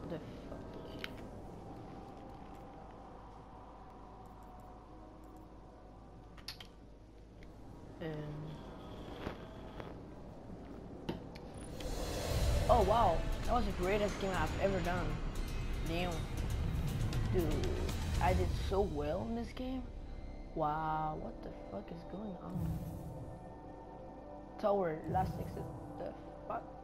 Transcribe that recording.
The fuck? Oh wow, that was the greatest game I've ever done. Damn. Dude, I did so well in this game. Wow, what the fuck is going on? Tower, last exit, the fuck?